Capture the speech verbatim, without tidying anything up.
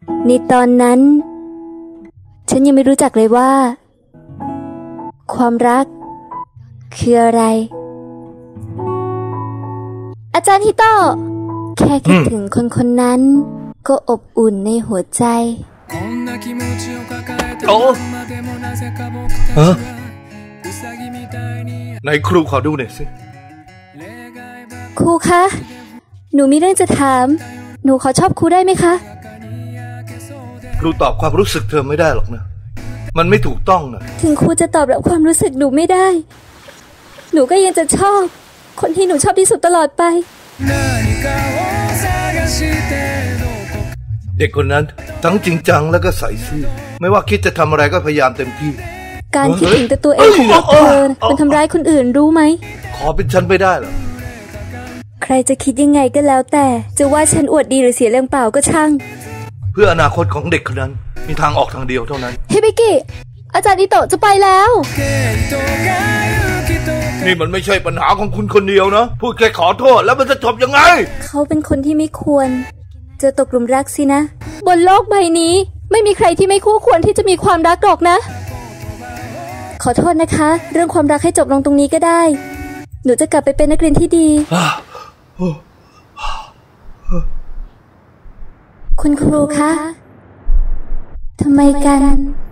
ในตอนนั้นฉันยังไม่รู้จักเลยว่าความรักคืออะไรอาจารย์ฮิโตะแค่คิดถึงคนคนนั้นก็อบอุ่นในหัวใจโอ้ฮะไหนครูขอดูหน่อยสิครูคะหนูมีเรื่องจะถามหนูขอชอบครูได้ไหมคะครูตอบความรู้สึกเธอไม่ได้หรอกนะมันไม่ถูกต้องนะถึงครูจะตอบรับความรู้สึกหนูไม่ได้หนูก็ยังจะชอบคนที่หนูชอบที่สุดตลอดไปเด็กคนนั้นทั้งจริงจังแล้วก็ใส่ซื่อไม่ว่าคิดจะทำอะไรก็พยายามเต็มที่การคิดถึงแต่ตัวเองของเธอมันทำร้ายคนอื่นรู้ไหมขอเป็นฉันไปได้เหรอใครจะคิดยังไงก็แล้วแต่จะว่าฉันอวดดีหรือเสียแรงเปล่าก็ช่างเพื่ออนาคตของเด็กคนนั้นมีทางออกทางเดียวเท่านั้นเฮบิกิอาจารย์อิโตะจะไปแล้วนี่มันไม่ใช่ปัญหาของคุณคนเดียวนะพูดแค่ขอโทษแล้วมันจะจบยังไงเขาเป็นคนที่ไม่ควรจะตกหลุมรักสินะบนโลกใบนี้ไม่มีใครที่ไม่คู่ควรที่จะมีความรักหรอกนะขอโทษนะคะเรื่องความรักให้จบลงตรงนี้ก็ได้หนูจะกลับไปเป็นนักเรียนที่ดีคุณครูคะทำไมกัน